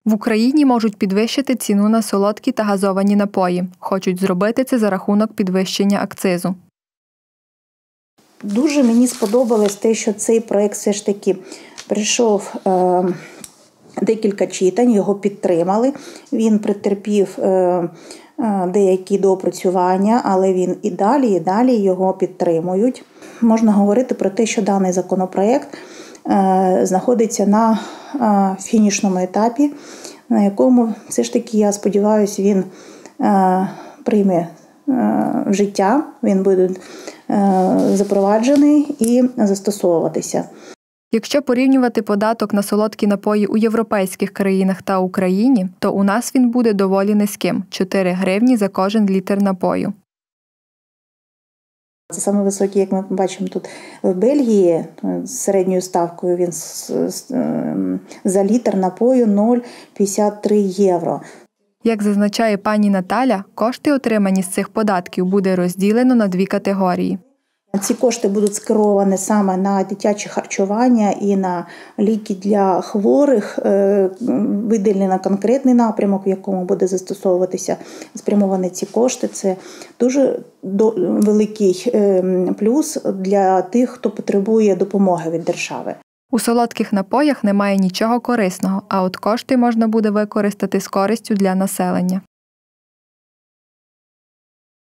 В Україні можуть підвищити ціну на солодкі та газовані напої. Хочуть зробити це за рахунок підвищення акцизу. Дуже мені сподобалось те, що цей проект все ж таки прийшов декілька читань, його підтримали. Він претерпів деякі доопрацювання, але він і далі його підтримують. Можна говорити про те, що даний законопроект знаходиться на фінішному етапі, на якому все ж таки, я сподіваюся, він прийме в життя, він буде запроваджений і застосовуватися. Якщо порівнювати податок на солодкі напої у європейських країнах та Україні, то у нас він буде доволі низьким – 4 гривні за кожен літр напою. Це саме високий, як ми бачимо тут в Бельгії, з середньою ставкою він за літр напою 0,53 євро. Як зазначає пані Наталя, кошти, отримані з цих податків, буде розділено на 2 категорії. Ці кошти будуть скеровані саме на дитяче харчування і на ліки для хворих, виділені на конкретний напрямок, в якому буде застосовуватися спрямовані ці кошти. Це дуже великий плюс для тих, хто потребує допомоги від держави. У солодких напоях немає нічого корисного, а от кошти можна буде використати з користю для населення.